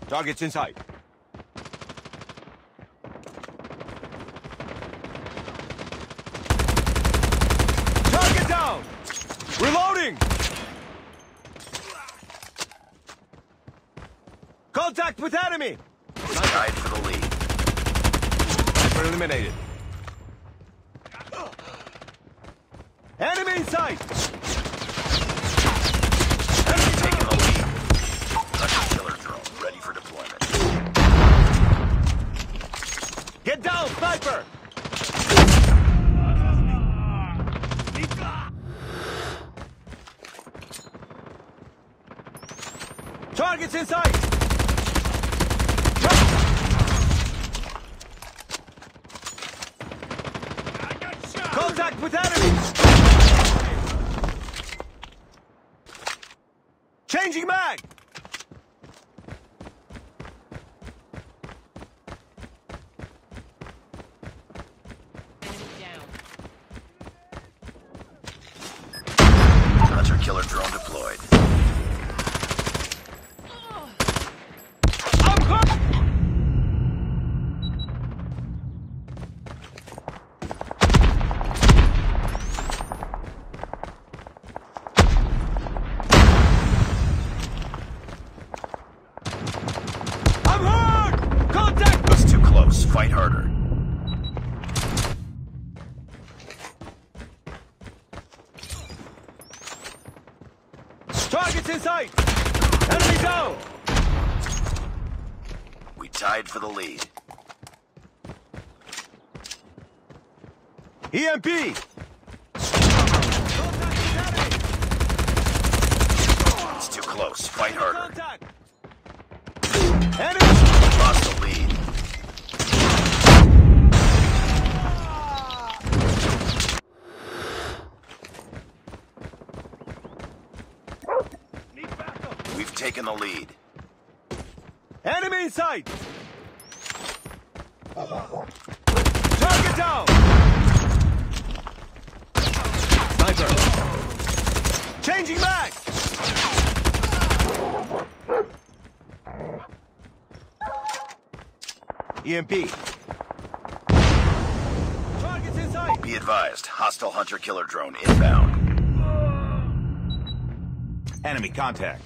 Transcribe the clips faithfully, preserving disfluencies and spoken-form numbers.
Target's in sight. Target down! Reloading! Contact with enemy! Tied for the lead. Sniper eliminated. Enemy in sight! Enemy taking the lead. Hunter killer drone ready for deployment. Get down, sniper! Target's in sight! Contact with enemies! Changing mag! Hunter killer drone deployed. Fight harder. Target's in sight! Enemy down! We tied for the lead. E M P! It's too close. Fight harder. Enemy! Lost the lead. We've taken the lead. Enemy in sight! Target down! Sniper! Changing mag! E M P! Target's in sight! Be advised, hostile hunter killer drone inbound. Enemy contact.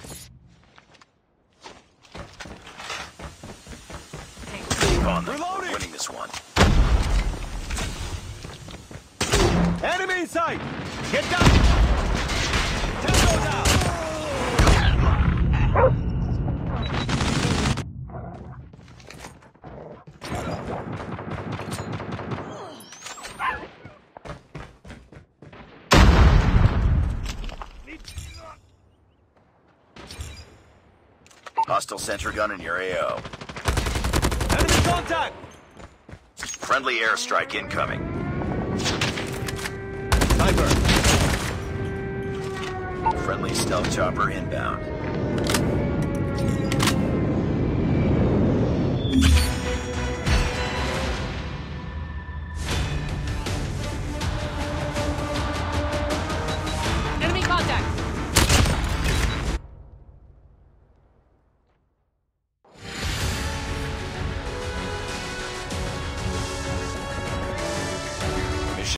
Keep on them. We're winning this one. Enemy in sight! Get down! Tango down! Hostile sentry gun in your A O. Enemy contact! Friendly airstrike incoming. Sniper! Friendly stealth chopper inbound.